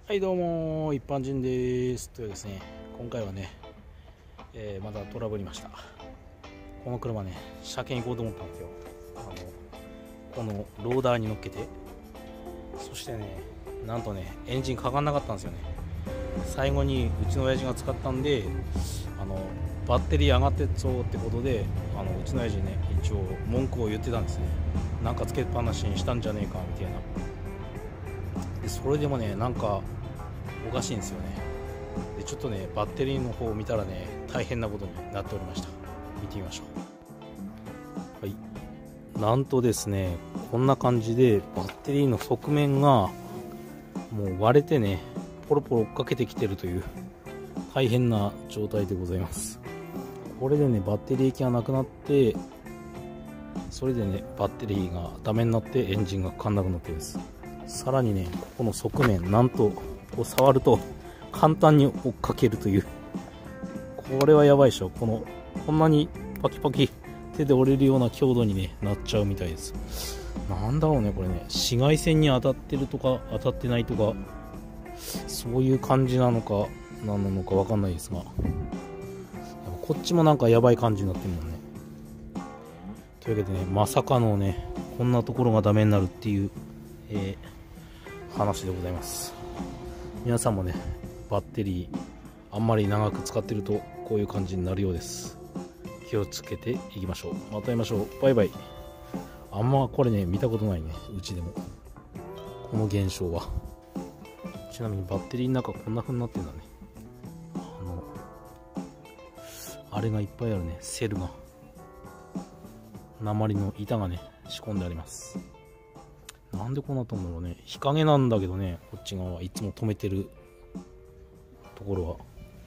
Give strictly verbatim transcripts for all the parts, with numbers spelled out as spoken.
はいどうも一般人です。というですね、今回はね、えー、まだトラブりました。この車ね、車検行こうと思ったんですよ。あのこのローダーに乗っけて、そしてね、なんとねエンジンかかんなかったんですよね。最後にうちの親父が使ったんで、あのバッテリー上がってっそうってことで、あのうちの親父ね一応文句を言ってたんですね。なんかつけっぱなしにしたんじゃねえかみたいな。でそれでもね、なんかおかしいんですよね。でちょっとねバッテリーの方を見たらね、大変なことになっておりました。見てみましょう。はい、なんとですね、こんな感じでバッテリーの側面がもう割れてね、ポロポロ追っかけてきてるという大変な状態でございます。これでねバッテリー液がなくなって、それでねバッテリーがダメになってエンジンがかかんなくなってです。さらにね、ここの側面、なんとこう触ると簡単に追っかけるという、これはやばいでしょ。このこんなにパキパキ手で折れるような強度に、ね、なっちゃうみたいです。なんだろうねこれね、紫外線に当たってるとか当たってないとか、そういう感じなのか何なのか分かんないですが、こっちもなんかやばい感じになってるもんね。というわけでね、まさかのねこんなところがダメになるっていう、えー話でございます。皆さんもねバッテリーあんまり長く使ってるとこういう感じになるようです。気をつけていきましょう。また会いましょう。バイバイ。あんまこれね見たことないね、うちでもこの現象は。ちなみにバッテリーの中こんな風になってるんだね。あのあれがいっぱいあるね、セルが、鉛の板がね仕込んであります。なんでこうなったんだろうね。日陰なんだけどね、こっち側はいつも止めてるところは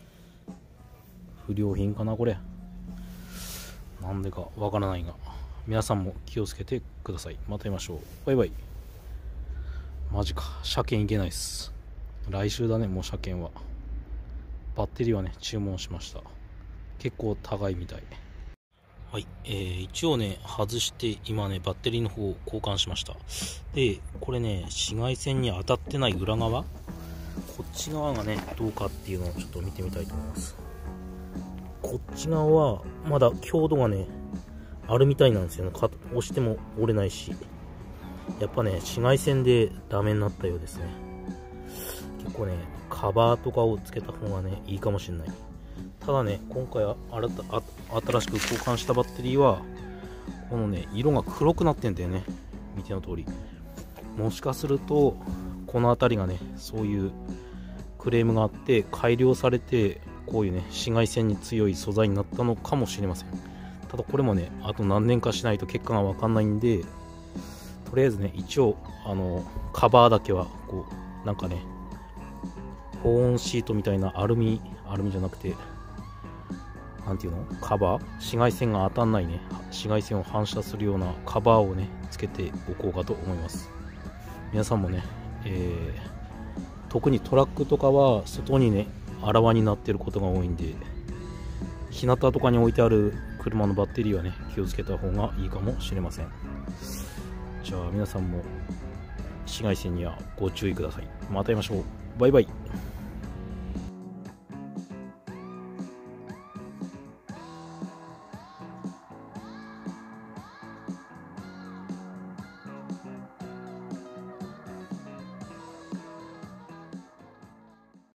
不良品かなこれ。なんでかわからないが、皆さんも気をつけてください。また会いましょう。バイバイ。マジか、車検いけないっす。来週だね、もう車検は。バッテリーはね注文しました。結構高いみたい。はい、えー、一応ね外して今ねバッテリーの方を交換しました。でこれね、紫外線に当たってない裏側、こっち側がねどうかっていうのをちょっと見てみたいと思います。こっち側はまだ強度がねあるみたいなんですよね。押しても折れないし、やっぱね紫外線でダメになったようですね。結構ねカバーとかをつけた方がねいいかもしれない。ただね、今回新しく交換したバッテリーはこのね色が黒くなってんだよね。見ての通り、もしかするとこの辺りがねそういうクレームがあって改良されて、こういうね紫外線に強い素材になったのかもしれません。ただこれもねあと何年かしないと結果が分かんないんで、とりあえずね一応あのカバーだけはこうなんかね保温シートみたいなアルミアルミじゃなくてなんていうの、カバー、紫外線が当たんないね、紫外線を反射するようなカバーをねつけておこうかと思います。皆さんもね、えー、特にトラックとかは外にねあらわになってることが多いんで、日向とかに置いてある車のバッテリーはね気をつけた方がいいかもしれません。じゃあ皆さんも紫外線にはご注意ください。また会いましょう。バイバイ。